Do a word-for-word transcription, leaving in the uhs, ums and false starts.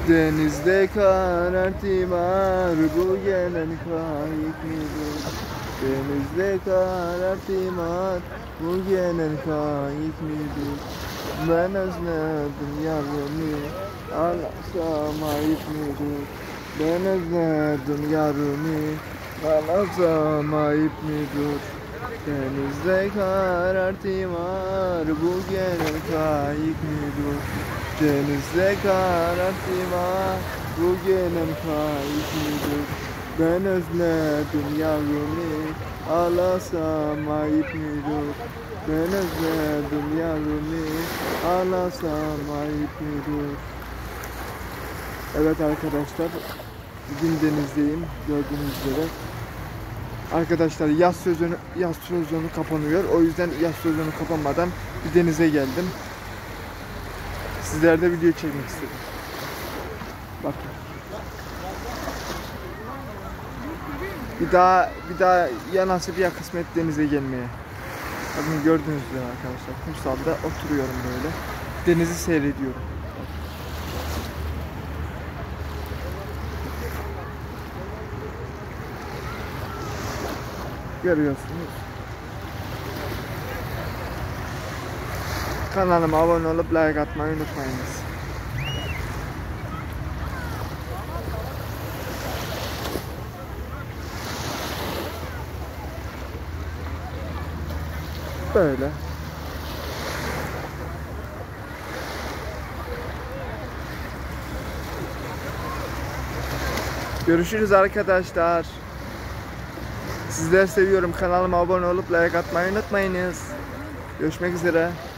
Denizde karartı var, bu gelen kayık mıdır? Denizde karartı var, bu gelen kayık mıdır? Ben özledim yarımı, ağlasam ayıp mıdır? Ben özledim yarımı, ağlasam ayıp mıdır? Denizde karartı var, bu gelen kayık mıdır? Denizde karartı var, bu gelen kayık mıdır? Ben özledim yarımı, ağlasam ayıp mıdır? Ben özledim yarımı, ağlasam ayıp mıdır? Evet arkadaşlar, bugün denizdeyim gördüğünüz üzere. Arkadaşlar yaz sezonu yaz sezonu kapanıyor. O yüzden yaz sezonu kapanmadan bir denize geldim. Sizlerle video çekmek istedim. Bakın. Bir daha bir daha ya nasip ya kısmet denize gelmeye. Bakın gördüğünüz üzere arkadaşlar, kumsalda oturuyorum böyle. Denizi seyrediyorum. Görüyorsunuz. Kanalıma abone olup like atmayı unutmayınız. Böyle. Görüşürüz arkadaşlar. Sizleri seviyorum. Kanalıma abone olup like atmayı unutmayınız. Görüşmek üzere.